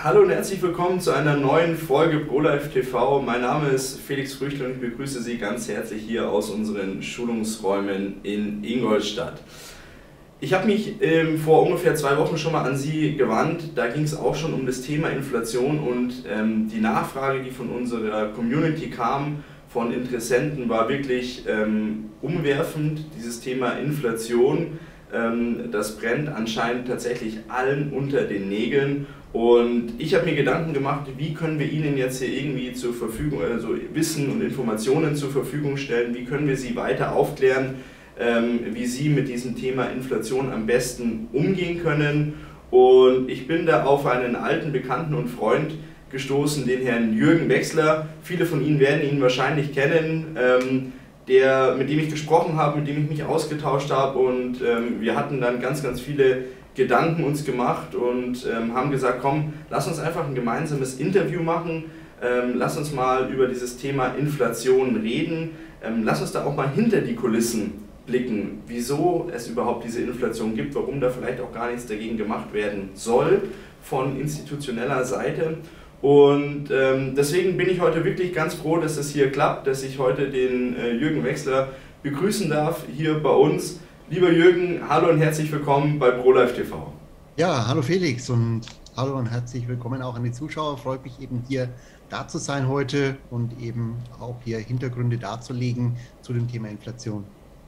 Hallo und herzlich willkommen zu einer neuen Folge ProLife TV. Mein Name ist Felix Früchtel und ich begrüße Sie ganz herzlich hier aus unseren Schulungsräumen in Ingolstadt. Ich habe mich vor ungefähr 2 Wochen schon mal an Sie gewandt. Da ging es auch schon um das Thema Inflation und die Nachfrage, die von unserer Community kam, von Interessenten, war wirklich umwerfend. Dieses Thema Inflation, das brennt anscheinend tatsächlich allen unter den Nägeln. Und ich habe mir Gedanken gemacht, wie können wir Ihnen jetzt hier irgendwie zur Verfügung, also Wissen und Informationen zur Verfügung stellen, wie können wir Sie weiter aufklären, wie Sie mit diesem Thema Inflation am besten umgehen können. Und ich bin da auf einen alten Bekannten und Freund gestoßen, den Herrn Jürgen Wechsler. Viele von Ihnen werden ihn wahrscheinlich kennen, mit dem ich gesprochen habe, mit dem ich mich ausgetauscht habe, und wir hatten dann ganz viele Gedanken uns gemacht und haben gesagt, komm, lass uns einfach ein gemeinsames Interview machen, lass uns mal über dieses Thema Inflation reden, lass uns da auch mal hinter die Kulissen blicken, wieso es überhaupt diese Inflation gibt, warum da vielleicht auch gar nichts dagegen gemacht werden soll von institutioneller Seite. Und deswegen bin ich heute wirklich ganz froh, dass es hier klappt, dass ich heute den Jürgen Wechsler begrüßen darf hier bei uns. Lieber Jürgen, hallo und herzlich willkommen bei ProLife TV. Ja, hallo Felix und hallo und herzlich willkommen auch an die Zuschauer. Freut mich eben hier da zu sein heute und eben auch hier Hintergründe darzulegen zu dem Thema Inflation.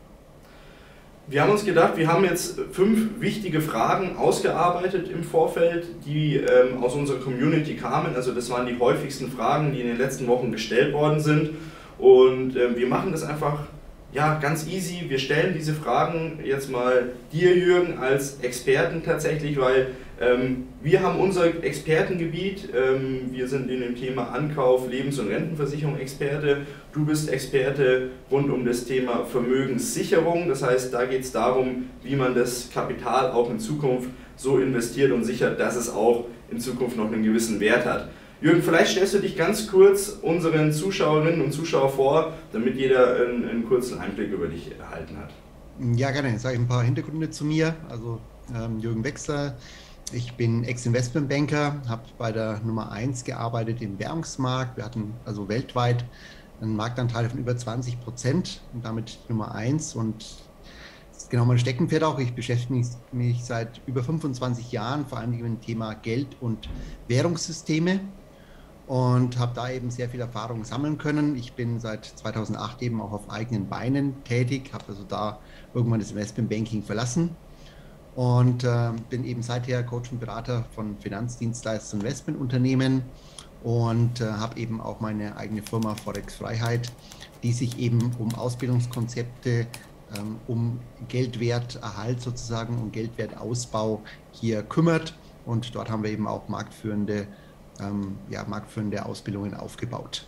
Wir haben uns gedacht, wir haben jetzt 5 wichtige Fragen ausgearbeitet im Vorfeld, die aus unserer Community kamen. Also das waren die häufigsten Fragen, die in den letzten Wochen gestellt worden sind. Und wir machen das einfach ganz easy. Wir stellen diese Fragen jetzt mal dir, Jürgen, als Experten tatsächlich, weil wir haben unser Expertengebiet. Wir sind in dem Thema Ankauf, Lebens- und Rentenversicherung Experte. Du bist Experte rund um das Thema Vermögenssicherung. Das heißt, da geht es darum, wie man das Kapital auch in Zukunft so investiert und sichert, dass es auch in Zukunft noch einen gewissen Wert hat. Jürgen, vielleicht stellst du dich ganz kurz unseren Zuschauerinnen und Zuschauern vor, damit jeder einen kurzen Einblick über dich erhalten hat. Ja, gerne. Jetzt sage ich ein paar Hintergründe zu mir. Also Jürgen Wechsler, ich bin Ex-Investmentbanker, habe bei der Nummer 1 gearbeitet im Währungsmarkt. Wir hatten also weltweit einen Marktanteil von über 20% und damit Nummer 1. Und das ist genau mein Steckenpferd auch. Ich beschäftige mich seit über 25 Jahren vor allem mit dem Thema Geld- und Währungssysteme. Und habe da eben sehr viel Erfahrung sammeln können. Ich bin seit 2008 eben auch auf eigenen Beinen tätig, habe also da irgendwann das Investmentbanking verlassen und bin eben seither Coach und Berater von Finanzdienstleister und Investmentunternehmen und habe eben auch meine eigene Firma Forex Freiheit, die sich eben um Ausbildungskonzepte, um Geldwerterhalt sozusagen, um Geldwertausbau hier kümmert. Und dort haben wir eben auch marktführende Ausbildungen aufgebaut.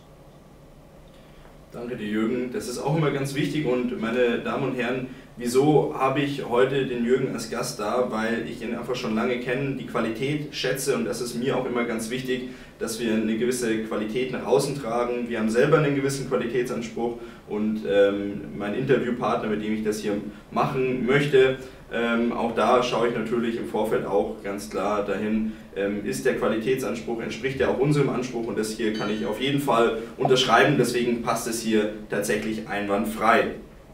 Danke dir, Jürgen. Das ist auch immer ganz wichtig. Und meine Damen und Herren, wieso habe ich heute den Jürgen als Gast da? Weil ich ihn einfach schon lange kenne, die Qualität schätze, und das ist mir auch immer ganz wichtig, dass wir eine gewisse Qualität nach außen tragen. Wir haben selber einen gewissen Qualitätsanspruch und mein Interviewpartner, mit dem ich das hier machen möchte, auch da schaue ich natürlich im Vorfeld auch ganz klar dahin, ist der Qualitätsanspruch, entspricht der auch unserem Anspruch, und das hier kann ich auf jeden Fall unterschreiben, deswegen passt es hier tatsächlich einwandfrei.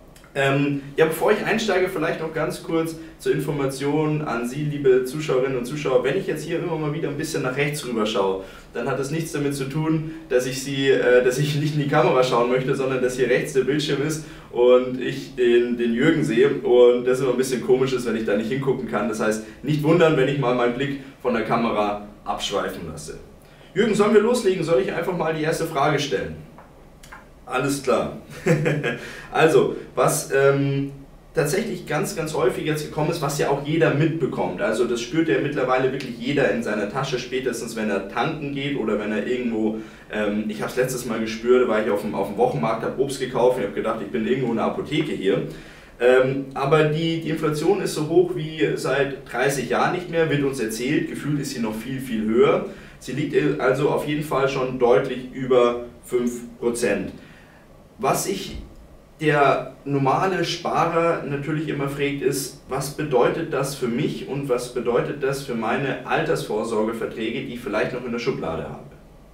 Bevor ich einsteige, vielleicht noch ganz kurz zur Information an Sie, liebe Zuschauerinnen und Zuschauer. Wenn ich jetzt hier immer mal wieder ein bisschen nach rechts rüber schaue, dann hat das nichts damit zu tun, dass ich nicht in die Kamera schauen möchte, sondern dass hier rechts der Bildschirm ist und ich den Jürgen sehe und das immer ein bisschen komisch ist, wenn ich da nicht hingucken kann. Das heißt, nicht wundern, wenn ich mal meinen Blick von der Kamera abschweifen lasse. Jürgen, sollen wir loslegen? Soll ich einfach mal die erste Frage stellen? Alles klar. Also, was tatsächlich ganz häufig jetzt gekommen ist, was ja auch jeder mitbekommt. Also das spürt ja mittlerweile wirklich jeder in seiner Tasche, spätestens wenn er tanken geht oder wenn er irgendwo, ich habe es letztes Mal gespürt, da war ich auf dem Wochenmarkt, habe Obst gekauft und habe gedacht, ich bin irgendwo in der Apotheke hier. Aber die Inflation ist so hoch wie seit 30 Jahren nicht mehr, wird uns erzählt, gefühlt ist sie noch viel höher. Sie liegt also auf jeden Fall schon deutlich über 5%. Was ich der normale Sparer natürlich immer fragt, ist, was bedeutet das für mich und was bedeutet das für meine Altersvorsorgeverträge, die ich vielleicht noch in der Schublade habe?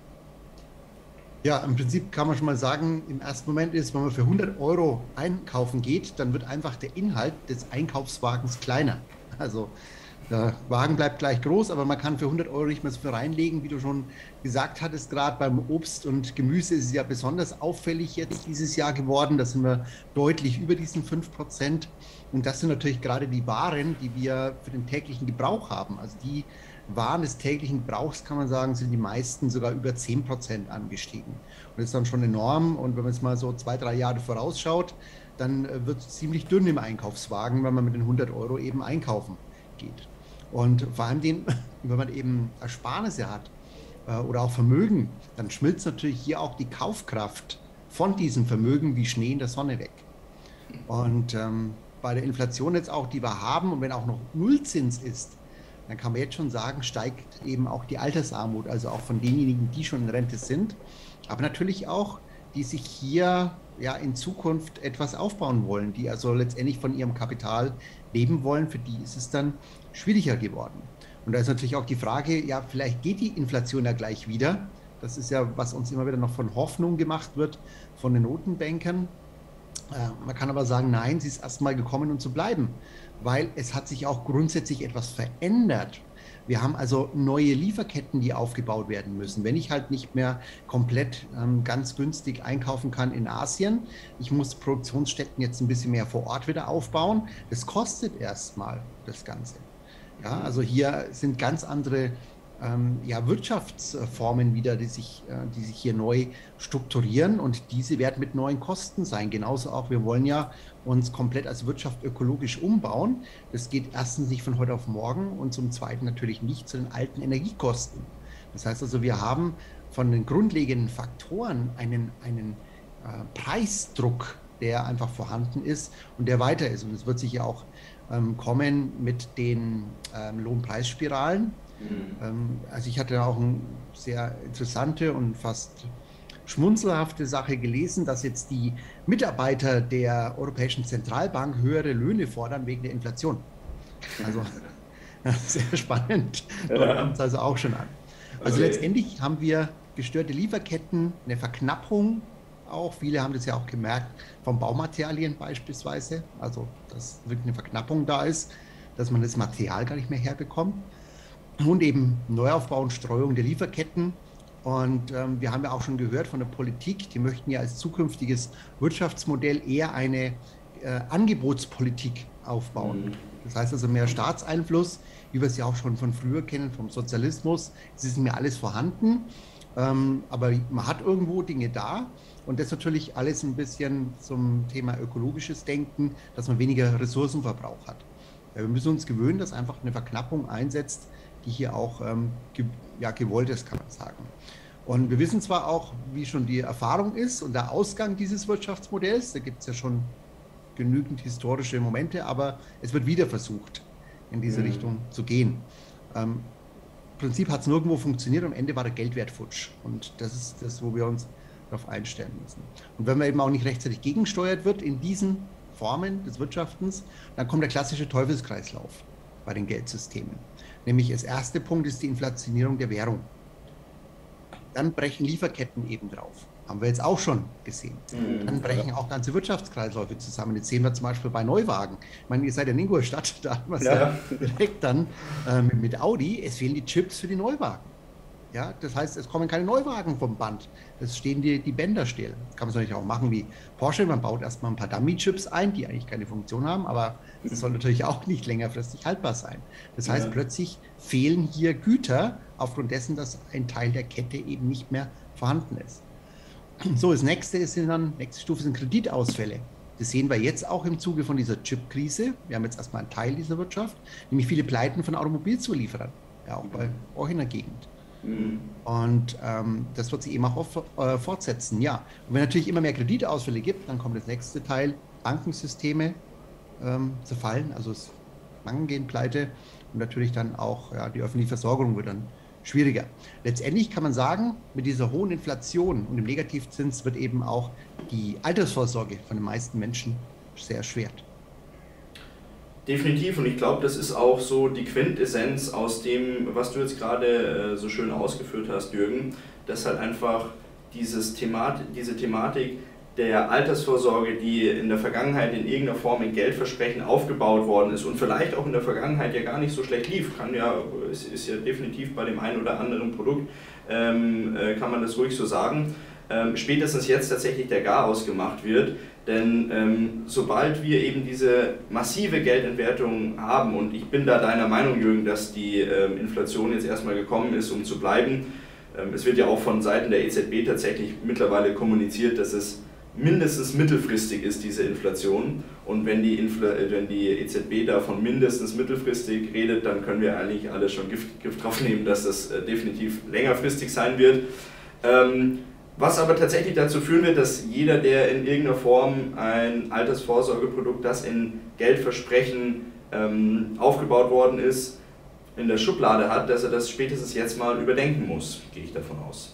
Ja, im Prinzip kann man schon mal sagen, im ersten Moment ist, wenn man für 100 Euro einkaufen geht, dann wird einfach der Inhalt des Einkaufswagens kleiner. Also der Wagen bleibt gleich groß, aber man kann für 100 Euro nicht mehr so viel reinlegen, wie du schon gesagt hattest. Gerade beim Obst und Gemüse ist es ja besonders auffällig jetzt dieses Jahr geworden. Da sind wir deutlich über diesen 5%. Und das sind natürlich gerade die Waren, die wir für den täglichen Gebrauch haben. Also die Waren des täglichen Gebrauchs, kann man sagen, sind die meisten sogar über 10% angestiegen. Und das ist dann schon enorm. Und wenn man jetzt mal so 2-3 Jahre vorausschaut, dann wird es ziemlich dünn im Einkaufswagen, wenn man mit den 100 Euro eben einkaufen geht. Und vor allem, wenn man eben Ersparnisse hat oder auch Vermögen, dann schmilzt natürlich hier auch die Kaufkraft von diesem Vermögen wie Schnee in der Sonne weg. Und bei der Inflation jetzt auch, die wir haben, und wenn auch noch Nullzins ist, dann kann man jetzt schon sagen, steigt eben auch die Altersarmut, also auch von denjenigen, die schon in Rente sind, aber natürlich auch, die sich hier ja in Zukunft etwas aufbauen wollen, die also letztendlich von ihrem Kapital leben wollen, für die ist es dann schwieriger geworden. Und da ist natürlich auch die Frage, ja, vielleicht geht die Inflation ja gleich wieder. Das ist ja, was uns immer wieder noch von Hoffnung gemacht wird, von den Notenbankern. Man kann aber sagen, nein, sie ist erstmal gekommen, um zu bleiben, weil es hat sich auch grundsätzlich etwas verändert. Wir haben also neue Lieferketten, die aufgebaut werden müssen. Wenn ich halt nicht mehr komplett ganz günstig einkaufen kann in Asien, ich muss Produktionsstätten jetzt ein bisschen mehr vor Ort wieder aufbauen. Das kostet erstmal das Ganze. Ja, also hier sind ganz andere Wirtschaftsformen wieder, die sich hier neu strukturieren, und diese werden mit neuen Kosten sein. Genauso auch, wir wollen ja uns komplett als Wirtschaft ökologisch umbauen. Das geht erstens nicht von heute auf morgen und zum Zweiten natürlich nicht zu den alten Energiekosten. Das heißt also, wir haben von den grundlegenden Faktoren einen Preisdruck, der einfach vorhanden ist und der weiter ist. Und es wird sich ja auch kommen mit den Lohnpreisspiralen. Also ich hatte auch eine sehr interessante und fast schmunzelhafte Sache gelesen, dass jetzt die Mitarbeiter der Europäischen Zentralbank höhere Löhne fordern wegen der Inflation. Also sehr spannend. Dort kommt es also auch schon an. Also letztendlich haben wir gestörte Lieferketten, eine Verknappung auch. Viele haben das ja auch gemerkt von Baumaterialien beispielsweise. Also dass wirklich eine Verknappung da ist, dass man das Material gar nicht mehr herbekommt. Und eben Neuaufbau und Streuung der Lieferketten. Und wir haben ja auch schon gehört von der Politik, die möchten ja als zukünftiges Wirtschaftsmodell eher eine Angebotspolitik aufbauen. Das heißt also mehr Staatseinfluss, wie wir es ja auch schon von früher kennen, vom Sozialismus. Es ist nicht mehr alles vorhanden, aber man hat irgendwo Dinge da. Und das natürlich alles ein bisschen zum Thema ökologisches Denken, dass man weniger Ressourcenverbrauch hat. Ja, wir müssen uns gewöhnen, dass einfach eine Verknappung einsetzt, die hier auch gewollt ist, kann man sagen. Und wir wissen zwar auch, wie schon die Erfahrung ist und der Ausgang dieses Wirtschaftsmodells, da gibt es ja schon genügend historische Momente, aber es wird wieder versucht, in diese Richtung zu gehen. Im Prinzip hat es nirgendwo funktioniert, am Ende war der Geldwert futsch. Und das ist das, wo wir uns darauf einstellen müssen. Und wenn man eben auch nicht rechtzeitig gegensteuert wird in diesen Formen des Wirtschaftens, dann kommt der klassische Teufelskreislauf bei den Geldsystemen. Nämlich das erste Punkt ist die Inflationierung der Währung. Dann brechen Lieferketten eben drauf. Haben wir jetzt auch schon gesehen. Dann brechen auch ganze Wirtschaftskreisläufe zusammen. Jetzt sehen wir zum Beispiel bei Neuwagen. Ich meine, ihr seid ja in Ingolstadt, da haben wir es ja direkt dann mit Audi. Es fehlen die Chips für die Neuwagen. Ja, das heißt, es kommen keine Neuwagen vom Band. Es stehen die Bänder still. Das kann man natürlich auch machen wie Porsche. Man baut erstmal ein paar Dummy-Chips ein, die eigentlich keine Funktion haben, aber das soll natürlich auch nicht längerfristig haltbar sein. Das heißt, plötzlich fehlen hier Güter aufgrund dessen, dass ein Teil der Kette eben nicht mehr vorhanden ist. So, das nächste nächste Stufe sind Kreditausfälle. Das sehen wir jetzt auch im Zuge von dieser Chip-Krise. Wir haben jetzt erstmal einen Teil dieser Wirtschaft, nämlich viele Pleiten von Automobilzulieferern, ja auch bei euch in der Gegend. Und das wird sich eben auch fortsetzen, ja. Und wenn natürlich immer mehr Kreditausfälle gibt, dann kommt das nächste Teil, Bankensysteme zerfallen, also Banken gehen pleite und natürlich dann auch die öffentliche Versorgung wird dann schwieriger. Letztendlich kann man sagen, mit dieser hohen Inflation und dem Negativzins wird eben auch die Altersvorsorge von den meisten Menschen sehr erschwert. Definitiv, und ich glaube, das ist auch so die Quintessenz aus dem, was du jetzt gerade so schön ausgeführt hast, Jürgen, dass halt einfach diese Thematik der Altersvorsorge, die in der Vergangenheit in irgendeiner Form in Geldversprechen aufgebaut worden ist und vielleicht auch in der Vergangenheit ja gar nicht so schlecht lief, ist ja definitiv bei dem einen oder anderen Produkt, kann man das ruhig so sagen, spätestens jetzt tatsächlich der Garaus gemacht wird. Denn sobald wir eben diese massive Geldentwertung haben, und ich bin da deiner Meinung, Jürgen, dass die Inflation jetzt erstmal gekommen ist, um zu bleiben, es wird ja auch von Seiten der EZB tatsächlich mittlerweile kommuniziert, dass es mindestens mittelfristig ist, diese Inflation. Und wenn die EZB davon mindestens mittelfristig redet, dann können wir eigentlich alle schon Gift drauf nehmen, dass das definitiv längerfristig sein wird. Was aber tatsächlich dazu führen wird, dass jeder, der in irgendeiner Form ein Altersvorsorgeprodukt, das in Geldversprechen aufgebaut worden ist, in der Schublade hat, dass er das spätestens jetzt mal überdenken muss, gehe ich davon aus.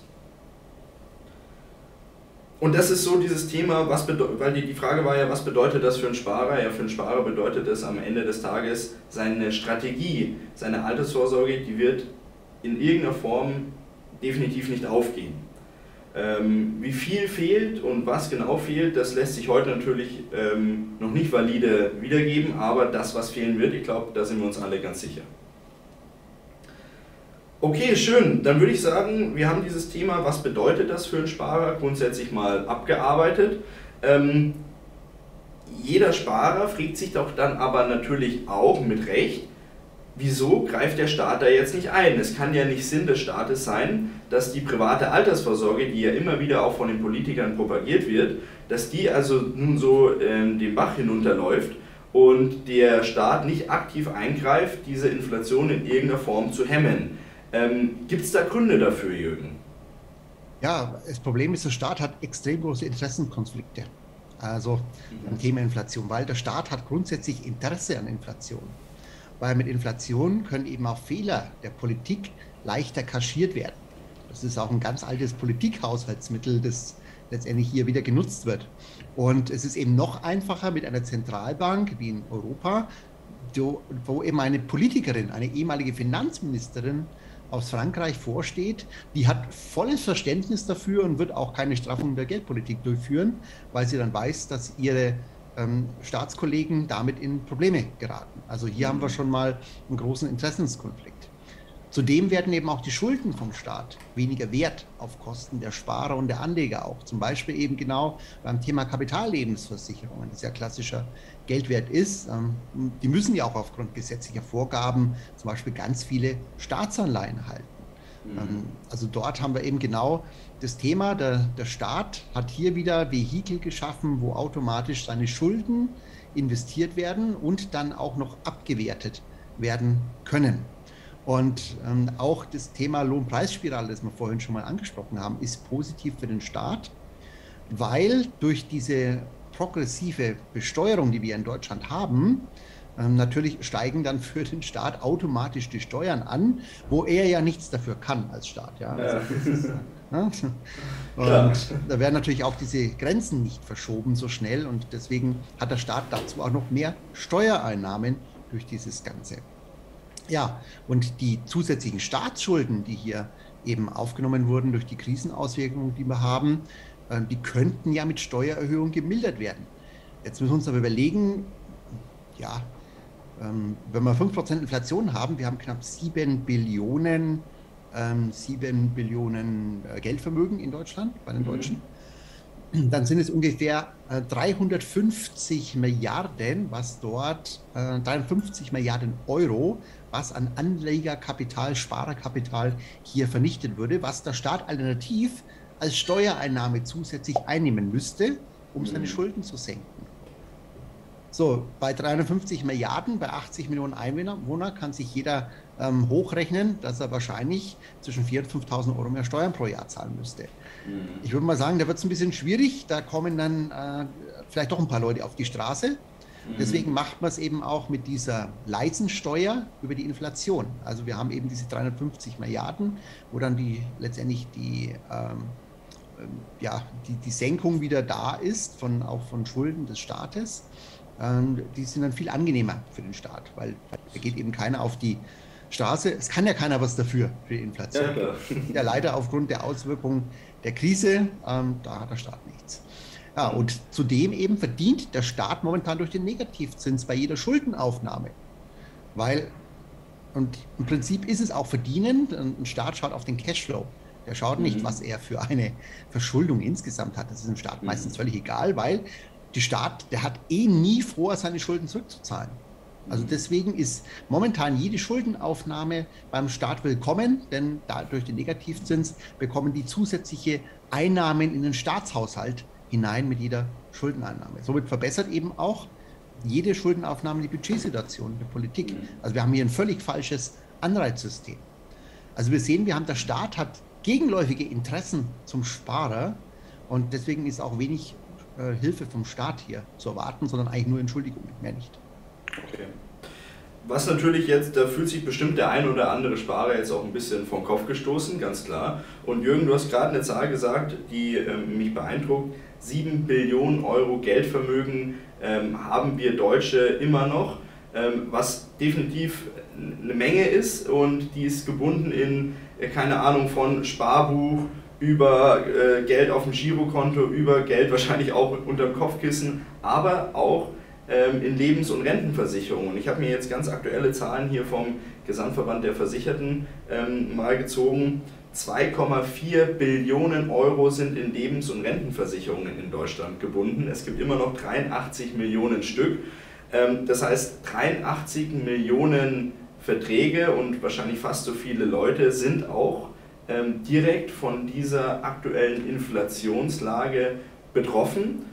Und das ist so dieses Thema, weil die Frage war ja, was bedeutet das für einen Sparer? Ja, für einen Sparer bedeutet es am Ende des Tages, seine Strategie, seine Altersvorsorge, die wird in irgendeiner Form definitiv nicht aufgehen. Wie viel fehlt und was genau fehlt, das lässt sich heute natürlich noch nicht valide wiedergeben, aber das, was fehlen wird, ich glaube, da sind wir uns alle ganz sicher. Okay, schön. Dann würde ich sagen, wir haben dieses Thema, was bedeutet das für einen Sparer, grundsätzlich mal abgearbeitet. Jeder Sparer fragt sich doch dann aber natürlich auch mit Recht, wieso greift der Staat da jetzt nicht ein? Es kann ja nicht Sinn des Staates sein, dass die private Altersvorsorge, die ja immer wieder auch von den Politikern propagiert wird, dass die also nun so den Bach hinunterläuft und der Staat nicht aktiv eingreift, diese Inflation in irgendeiner Form zu hemmen. Gibt es da Gründe dafür, Jürgen? Ja, das Problem ist, der Staat hat extrem große Interessenkonflikte. Also beim Thema Inflation, weil der Staat hat grundsätzlich Interesse an Inflation. Weil mit Inflation können eben auch Fehler der Politik leichter kaschiert werden. Das ist auch ein ganz altes Politikhaushaltsmittel, das letztendlich hier wieder genutzt wird. Und es ist eben noch einfacher mit einer Zentralbank wie in Europa, wo eben eine Politikerin, eine ehemalige Finanzministerin aus Frankreich vorsteht, die hat volles Verständnis dafür und wird auch keine Straffung der Geldpolitik durchführen, weil sie dann weiß, dass ihre Staatskollegen damit in Probleme geraten. Also hier haben wir schon mal einen großen Interessenskonflikt. Zudem werden eben auch die Schulden vom Staat weniger wert auf Kosten der Sparer und der Anleger auch. Zum Beispiel eben genau beim Thema Kapitallebensversicherungen, das ja klassischer Geldwert ist. Die müssen ja auch aufgrund gesetzlicher Vorgaben zum Beispiel ganz viele Staatsanleihen halten. Also dort haben wir eben genau das Thema, der Staat hat hier wieder Vehikel geschaffen, wo automatisch seine Schulden investiert werden und dann auch noch abgewertet werden können. Und auch das Thema Lohnpreisspirale, das wir vorhin schon mal angesprochen haben, ist positiv für den Staat, weil durch diese progressive Besteuerung, die wir in Deutschland haben, natürlich steigen dann für den Staat automatisch die Steuern an, wo er ja nichts dafür kann als Staat. Ja? Also und da werden natürlich auch diese Grenzen nicht verschoben so schnell und deswegen hat der Staat dazu auch noch mehr Steuereinnahmen durch dieses Ganze. Ja, und die zusätzlichen Staatsschulden, die hier eben aufgenommen wurden durch die Krisenauswirkungen, die wir haben, die könnten ja mit Steuererhöhungen gemildert werden. Jetzt müssen wir uns aber überlegen, ja, wenn wir 5% Inflation haben, wir haben knapp 7 Billionen Geldvermögen in Deutschland, bei den Deutschen, dann sind es ungefähr 350 Milliarden, 53 Milliarden Euro, was an Anlegerkapital, Sparerkapital hier vernichtet würde, was der Staat alternativ als Steuereinnahme zusätzlich einnehmen müsste, um seine Schulden zu senken. So, bei 350 Milliarden, bei 80 Millionen Einwohner kann sich jeder hochrechnen, dass er wahrscheinlich zwischen 4.000 und 5.000 Euro mehr Steuern pro Jahr zahlen müsste. Ich würde mal sagen, da wird es ein bisschen schwierig, da kommen dann vielleicht doch ein paar Leute auf die Straße. Deswegen macht man es eben auch mit dieser leisen Steuer über die Inflation. Also wir haben eben diese 350 Milliarden, wo dann letztendlich die Senkung wieder da ist, auch von Schulden des Staates. Die sind dann viel angenehmer für den Staat, weil da geht eben keiner auf die Straße. Es kann ja keiner was dafür für die Inflation. Ja, leider aufgrund der Auswirkungen der Krise, da hat der Staat nichts. Ja, und zudem eben verdient der Staat momentan durch den Negativzins bei jeder Schuldenaufnahme. Und im Prinzip ist es auch verdienend, ein Staat schaut auf den Cashflow. Der schaut nicht, was er für eine Verschuldung insgesamt hat. Das ist dem Staat meistens völlig egal, weil der Staat, der hat nie vor, seine Schulden zurückzuzahlen. Also deswegen ist momentan jede Schuldenaufnahme beim Staat willkommen, denn durch den Negativzins bekommen die zusätzliche Einnahmen in den Staatshaushalt hinein mit jeder Schuldeneinnahme. Somit verbessert eben auch jede Schuldenaufnahme die Budgetsituation der Politik. Also wir haben hier ein völlig falsches Anreizsystem. Also wir sehen, der Staat hat gegenläufige Interessen zum Sparer und deswegen ist auch wenig Hilfe vom Staat hier zu erwarten, sondern eigentlich nur Entschuldigungen, mehr nicht. Okay. Was natürlich jetzt, da fühlt sich bestimmt der ein oder andere Sparer jetzt auch ein bisschen vom Kopf gestoßen, ganz klar. Und Jürgen, du hast gerade eine Zahl gesagt, die mich beeindruckt. 7 Billionen Euro Geldvermögen haben wir Deutsche immer noch, was definitiv eine Menge ist und die ist gebunden in, keine Ahnung, von Sparbuch über Geld auf dem Girokonto, über Geld wahrscheinlich auch unterm Kopfkissen, aber auch in Lebens- und Rentenversicherungen. Ich habe mir jetzt ganz aktuelle Zahlen hier vom Gesamtverband der Versicherten mal gezogen. 2,4 Billionen Euro sind in Lebens- und Rentenversicherungen in Deutschland gebunden. Es gibt immer noch 83 Millionen Stück. Das heißt, 83 Millionen Verträge und wahrscheinlich fast so viele Leute sind auch direkt von dieser aktuellen Inflationslage betroffen.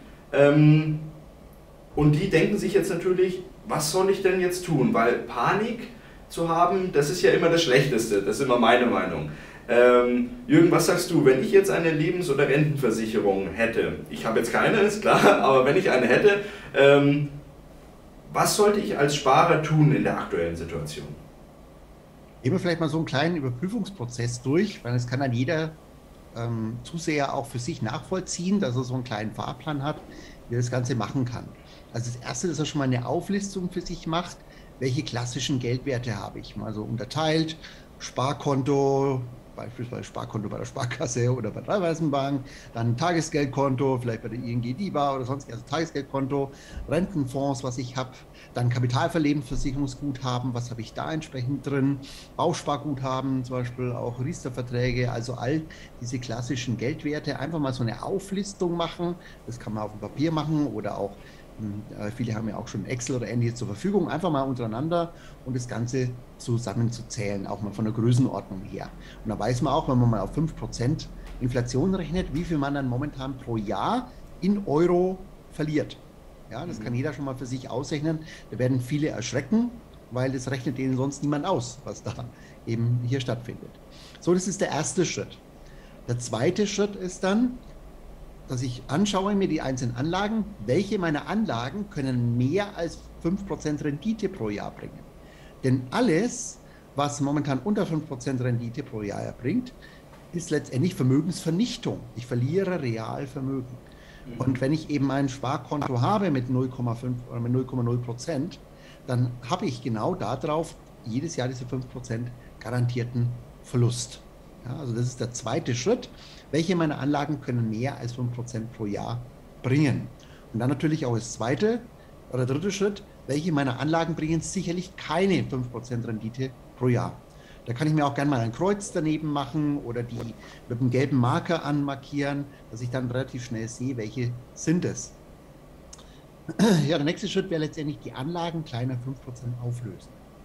Und die denken sich jetzt natürlich, was soll ich denn jetzt tun? Weil Panik zu haben, das ist ja immer das Schlechteste, das ist immer meine Meinung. Jürgen, was sagst du, wenn ich jetzt eine Lebens- oder Rentenversicherung hätte? Ich habe jetzt keine, ist klar, aber wenn ich eine hätte, was sollte ich als Sparer tun in der aktuellen Situation? Gehen wir vielleicht mal so einen kleinen Überprüfungsprozess durch, weil es kann dann jeder Zuseher auch für sich nachvollziehen, dass er so einen kleinen Fahrplan hat, wie er das Ganze machen kann. Also das Erste, dass er schon mal eine Auflistung für sich macht, welche klassischen Geldwerte habe ich. Mal so unterteilt, Sparkonto, beispielsweise Sparkonto bei der Sparkasse oder bei der Raiffeisenbank, dann ein Tagesgeldkonto, vielleicht bei der ING DiBa oder sonst, also Tagesgeldkonto, Rentenfonds, was ich habe, dann Kapitalverlebensversicherungsguthaben, was habe ich da entsprechend drin, Bausparguthaben, zum Beispiel auch Riester-Verträge, also all diese klassischen Geldwerte, einfach mal so eine Auflistung machen, das kann man auf dem Papier machen oder auch viele haben ja auch schon Excel oder Ähnliches zur Verfügung, einfach mal untereinander und das Ganze zusammenzuzählen, auch mal von der Größenordnung her. Und da weiß man auch, wenn man mal auf 5% Inflation rechnet, wie viel man dann momentan pro Jahr in Euro verliert. Ja, das kann jeder schon mal für sich ausrechnen. Da werden viele erschrecken, weil das rechnet denen sonst niemand aus, was da eben hier stattfindet. So, das ist der erste Schritt. Der zweite Schritt ist dann, dass ich anschaue mir die einzelnen Anlagen, welche meiner Anlagen können mehr als 5% Rendite pro Jahr bringen. Denn alles, was momentan unter 5% Rendite pro Jahr erbringt, ist letztendlich Vermögensvernichtung. Ich verliere real Vermögen. Und wenn ich eben ein Sparkonto habe mit 0,5 oder mit 0,0%, dann habe ich genau darauf jedes Jahr diese 5% garantierten Verlust. Ja, also das ist der zweite Schritt. Welche meiner Anlagen können mehr als 5% pro Jahr bringen? Und dann natürlich auch das zweite oder dritte Schritt, welche meiner Anlagen bringen sicherlich keine 5% Rendite pro Jahr. Da kann ich mir auch gerne mal ein Kreuz daneben machen oder die mit einem gelben Marker anmarkieren, dass ich dann relativ schnell sehe, welche sind es. Ja, der nächste Schritt wäre letztendlich die Anlagen kleiner 5% auflösen.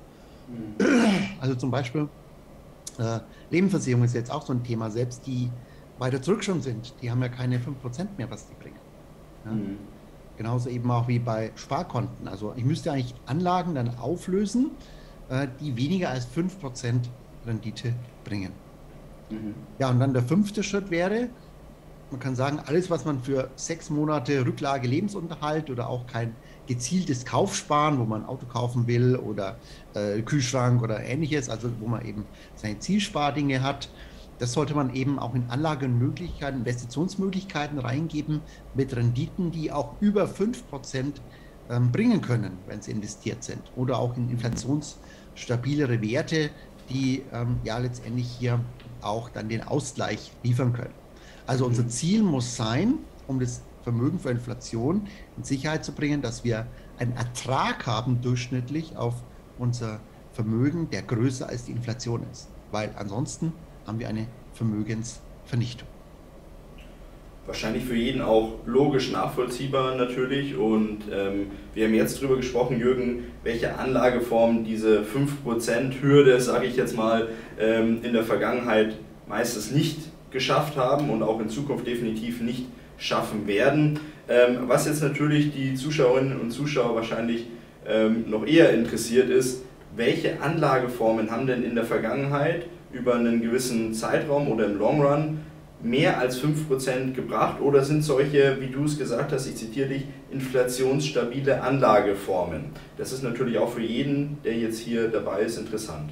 Also zum Beispiel Lebensversicherung ist jetzt auch so ein Thema, selbst die weiter zurück schon sind, die haben ja keine 5% mehr, was die bringen. Ja? Genauso eben auch wie bei Sparkonten. Also ich müsste eigentlich Anlagen dann auflösen, die weniger als 5% Rendite bringen. Ja, und dann der fünfte Schritt wäre, man kann sagen, alles, was man für 6 Monate Rücklage Lebensunterhalt oder auch kein gezieltes Kaufsparen, wo man ein Auto kaufen will oder Kühlschrank oder ähnliches, also wo man eben seine Zielspardinge hat, das sollte man eben auch in Anlagemöglichkeiten, Investitionsmöglichkeiten reingeben mit Renditen, die auch über 5% bringen können, wenn sie investiert sind. Oder auch in inflationsstabilere Werte, die ja letztendlich hier auch dann den Ausgleich liefern können. Also unser Ziel muss sein, um das Vermögen für Inflation in Sicherheit zu bringen, dass wir einen Ertrag haben durchschnittlich auf unser Vermögen, der größer als die Inflation ist. Weil ansonsten haben wir eine Vermögensvernichtung. Wahrscheinlich für jeden auch logisch nachvollziehbar natürlich, und wir haben jetzt darüber gesprochen, Jürgen, welche Anlageformen diese 5% Hürde, sage ich jetzt mal, in der Vergangenheit meistens nicht geschafft haben und auch in Zukunft definitiv nicht schaffen werden. Was jetzt natürlich die Zuschauerinnen und Zuschauer wahrscheinlich noch eher interessiert ist, welche Anlageformen haben denn in der Vergangenheit über einen gewissen Zeitraum oder im Long Run mehr als 5% gebracht, oder sind solche, wie du es gesagt hast, ich zitiere dich, inflationsstabile Anlageformen? Das ist natürlich auch für jeden, der jetzt hier dabei ist, interessant.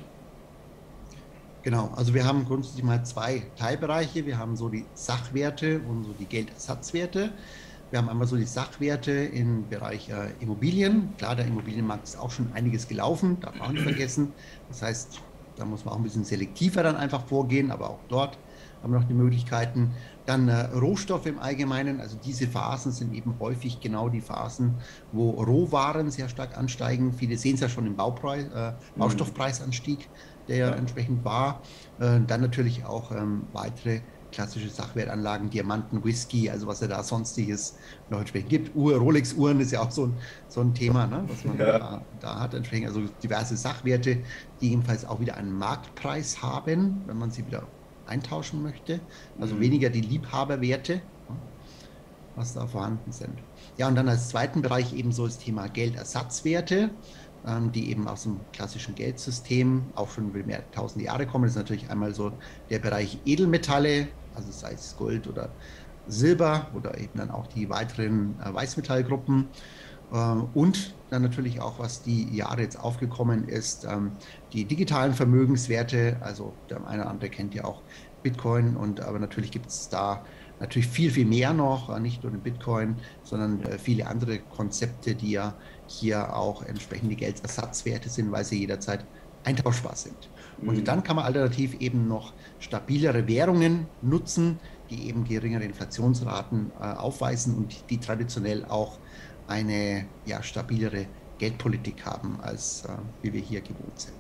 Genau, also wir haben grundsätzlich mal 2 Teilbereiche. Wir haben so die Sachwerte und so die Geldersatzwerte. Wir haben einmal so die Sachwerte im Bereich Immobilien. Klar, der Immobilienmarkt ist auch schon einiges gelaufen, darf man auch nicht vergessen. Das heißt, da muss man auch ein bisschen selektiver dann einfach vorgehen, aber auch dort haben wir noch die Möglichkeiten. Dann Rohstoffe im Allgemeinen, also diese Phasen sind eben häufig genau die Phasen, wo Rohwaren sehr stark ansteigen. Viele sehen es ja schon im Baustoffpreisanstieg, der ja entsprechend war. Dann natürlich auch weitere klassische Sachwertanlagen, Diamanten, Whisky, also was ja da sonstiges noch entsprechend gibt. Rolex-Uhren ist ja auch so ein Thema, ne, was man da hat entsprechend. Also diverse Sachwerte, die ebenfalls auch wieder einen Marktpreis haben, wenn man sie wieder eintauschen möchte. Also weniger die Liebhaberwerte, was da vorhanden sind. Ja, und dann als zweiten Bereich eben so das Thema Geldersatzwerte, die eben aus dem klassischen Geldsystem auch schon über mehr tausende Jahre kommen. Das ist natürlich einmal so der Bereich Edelmetalle, also sei es Gold oder Silber oder eben dann auch die weiteren Weißmetallgruppen. Und dann natürlich auch, was die Jahre jetzt aufgekommen ist, die digitalen Vermögenswerte. Also der eine oder andere kennt ja auch Bitcoin, aber natürlich gibt es da natürlich viel, viel mehr noch, nicht nur den Bitcoin, sondern viele andere Konzepte, die ja hier auch entsprechende Geldersatzwerte sind, weil sie jederzeit eintauschbar sind. Und dann kann man alternativ eben noch stabilere Währungen nutzen, die eben geringere Inflationsraten aufweisen und die traditionell auch eine stabilere Geldpolitik haben, als wie wir hier gewohnt sind.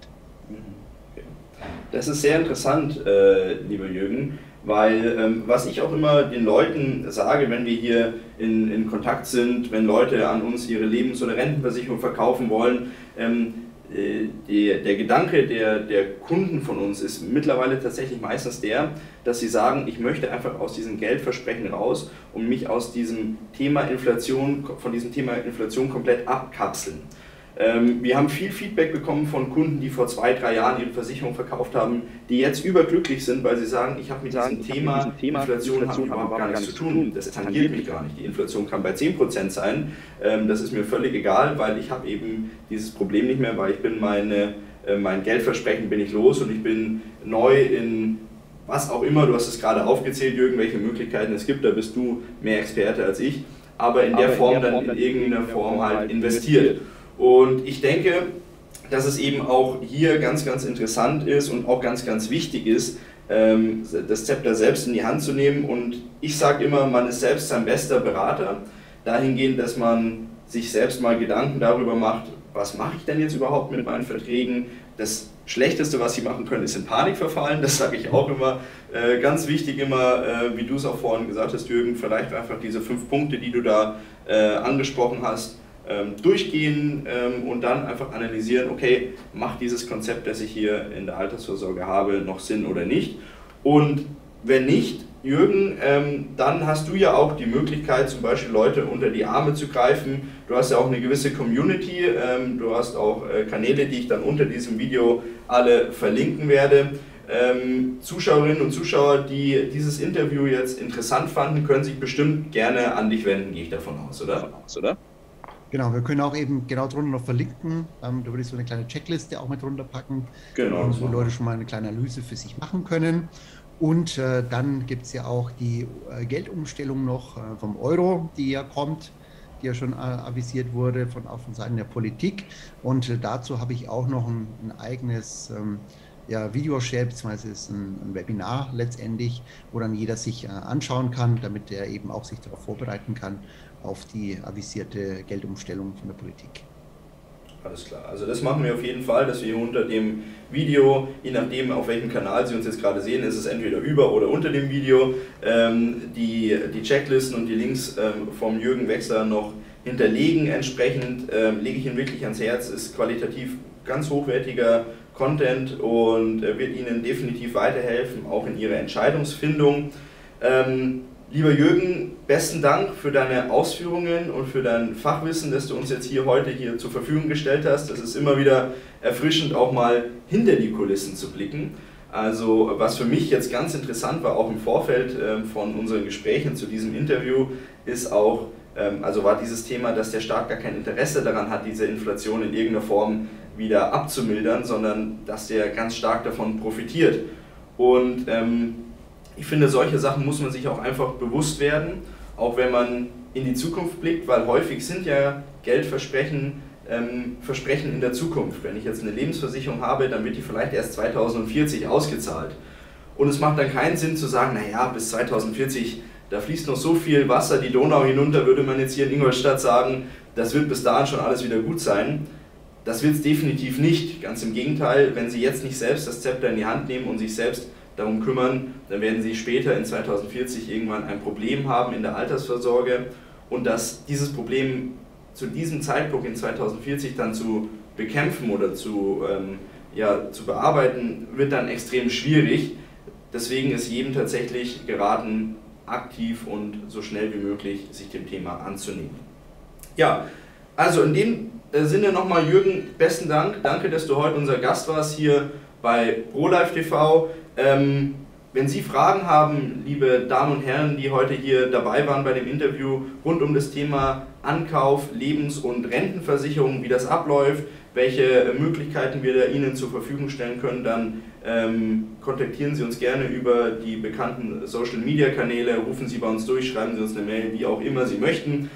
Das ist sehr interessant, lieber Jürgen, weil was ich auch immer den Leuten sage, wenn wir hier in Kontakt sind, wenn Leute an uns ihre Lebens- oder Rentenversicherung verkaufen wollen, der Gedanke der Kunden von uns ist mittlerweile tatsächlich meistens der, dass sie sagen, ich möchte einfach aus diesem Geldversprechen raus und mich aus diesem Thema Inflation, von diesem Thema Inflation komplett abkapseln. Wir haben viel Feedback bekommen von Kunden, die vor 2, 3 Jahren ihre Versicherung verkauft haben, die jetzt überglücklich sind, weil sie sagen, ich habe mit diesem Thema Inflation überhaupt gar nichts zu tun. Das tangiert mich gar nicht. Die Inflation kann bei 10% sein. Das ist mir völlig egal, weil ich habe eben dieses Problem nicht mehr, weil ich bin mein Geldversprechen bin ich los und ich bin neu in was auch immer. Du hast es gerade aufgezählt, Jürgen, welche Möglichkeiten es gibt. Da bist du mehr Experte als ich. Aber in der Form dann in irgendeiner Form halt investiert. Und ich denke, dass es eben auch hier ganz, ganz interessant ist und auch ganz, ganz wichtig ist, das Zepter selbst in die Hand zu nehmen. Und ich sage immer, man ist selbst sein bester Berater, dahingehend, dass man sich selbst mal Gedanken darüber macht, was mache ich denn jetzt überhaupt mit meinen Verträgen. Das Schlechteste, was Sie machen können, ist in Panik verfallen, das sage ich auch immer. Ganz wichtig immer, wie du es auch vorhin gesagt hast, Jürgen, vielleicht einfach diese 5 Punkte, die du da angesprochen hast, durchgehen und dann einfach analysieren, okay, macht dieses Konzept, das ich hier in der Altersvorsorge habe, noch Sinn oder nicht? Und wenn nicht, Jürgen, dann hast du ja auch die Möglichkeit, zum Beispiel Leute unter die Arme zu greifen. Du hast ja auch eine gewisse Community, du hast auch Kanäle, die ich dann unter diesem Video alle verlinken werde. Zuschauerinnen und Zuschauer, die dieses Interview jetzt interessant fanden, können sich bestimmt gerne an dich wenden, gehe ich davon aus, oder? Genau, wir können auch eben genau drunter noch verlinken. Da würde ich so eine kleine Checkliste auch mit drunter packen, genau, wo Leute schon mal eine kleine Analyse für sich machen können. Und dann gibt es ja auch die Geldumstellung noch vom Euro, die ja kommt, die ja schon avisiert wurde auch von Seiten der Politik. Und dazu habe ich auch noch ein eigenes Videoshare, beziehungsweise ist ein Webinar letztendlich, wo dann jeder sich anschauen kann, damit er eben auch sich darauf vorbereiten kann, auf die avisierte Geldumstellung von der Politik. Alles klar, also das machen wir auf jeden Fall, dass wir unter dem Video, je nachdem auf welchem Kanal Sie uns jetzt gerade sehen, ist es entweder über oder unter dem Video, die Checklisten und die Links vom Jürgen Wechsler noch hinterlegen. Entsprechend lege ich Ihnen wirklich ans Herz, ist qualitativ ganz hochwertiger Content und wird Ihnen definitiv weiterhelfen, auch in Ihrer Entscheidungsfindung. Lieber Jürgen, besten Dank für deine Ausführungen und für dein Fachwissen, das du uns jetzt heute hier zur Verfügung gestellt hast. Es ist immer wieder erfrischend, auch mal hinter die Kulissen zu blicken. Also was für mich jetzt ganz interessant war, auch im Vorfeld von unseren Gesprächen zu diesem Interview, ist auch, war dieses Thema, dass der Staat gar kein Interesse daran hat, diese Inflation in irgendeiner Form wieder abzumildern, sondern dass der ganz stark davon profitiert. Und ich finde, solche Sachen muss man sich auch einfach bewusst werden, auch wenn man in die Zukunft blickt, weil häufig sind ja Geldversprechen Versprechen in der Zukunft. Wenn ich jetzt eine Lebensversicherung habe, dann wird die vielleicht erst 2040 ausgezahlt. Und es macht dann keinen Sinn zu sagen, naja, bis 2040, da fließt noch so viel Wasser die Donau hinunter, würde man jetzt hier in Ingolstadt sagen, das wird bis dahin schon alles wieder gut sein. Das wird es definitiv nicht. Ganz im Gegenteil, wenn Sie jetzt nicht selbst das Zepter in die Hand nehmen und sich selbst darum kümmern, dann werden Sie später in 2040 irgendwann ein Problem haben in der Altersvorsorge. Und dass dieses Problem zu diesem Zeitpunkt in 2040 dann zu bekämpfen oder zu bearbeiten, wird dann extrem schwierig. Deswegen ist jedem tatsächlich geraten, aktiv und so schnell wie möglich sich dem Thema anzunehmen. Ja, also in dem Sinne nochmal Jürgen, besten Dank. Danke, dass du heute unser Gast warst hier bei ProLife TV. Wenn Sie Fragen haben, liebe Damen und Herren, die heute hier dabei waren bei dem Interview rund um das Thema Ankauf, Lebens- und Rentenversicherung, wie das abläuft, welche Möglichkeiten wir da Ihnen zur Verfügung stellen können, dann kontaktieren Sie uns gerne über die bekannten Social-Media-Kanäle, rufen Sie bei uns durch, schreiben Sie uns eine Mail, wie auch immer Sie möchten.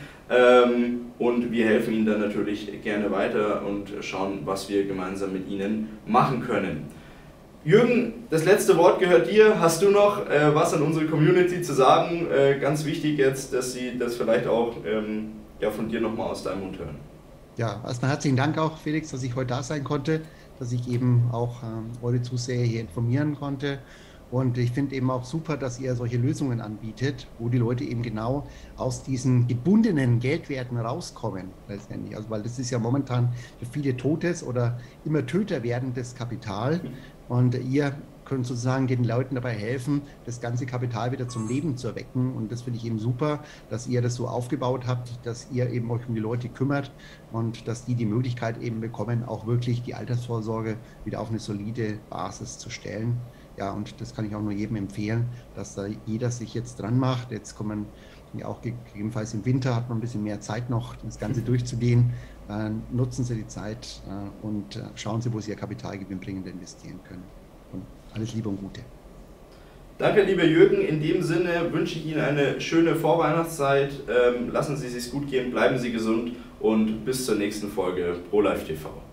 Und wir helfen Ihnen dann natürlich gerne weiter und schauen, was wir gemeinsam mit Ihnen machen können. Jürgen, das letzte Wort gehört dir. Hast du noch was an unsere Community zu sagen? Ganz wichtig jetzt, dass Sie das vielleicht auch von dir nochmal aus deinem Mund hören. Ja, erstmal herzlichen Dank auch, Felix, dass ich heute da sein konnte, dass ich eben auch eure Zuseher hier informieren konnte. Und ich finde eben auch super, dass ihr solche Lösungen anbietet, wo die Leute eben genau aus diesen gebundenen Geldwerten rauskommen letztendlich. Also weil das ist ja momentan für viele totes oder immer töter werdendes Kapital. Und ihr könnt sozusagen den Leuten dabei helfen, das ganze Kapital wieder zum Leben zu erwecken. Und das finde ich eben super, dass ihr das so aufgebaut habt, dass ihr eben euch um die Leute kümmert und dass die Möglichkeit eben bekommen, auch wirklich die Altersvorsorge wieder auf eine solide Basis zu stellen. Ja, und das kann ich auch nur jedem empfehlen, dass da jeder sich jetzt dran macht. Jetzt kommt man ja auch gegebenenfalls im Winter, hat man ein bisschen mehr Zeit noch, das Ganze durchzugehen. Nutzen Sie die Zeit und schauen Sie, wo Sie Ihr Kapital gewinnbringend investieren können. Und alles Liebe und Gute. Danke, lieber Jürgen. In dem Sinne wünsche ich Ihnen eine schöne Vorweihnachtszeit. Lassen Sie es sich gut gehen, bleiben Sie gesund und bis zur nächsten Folge ProLife TV.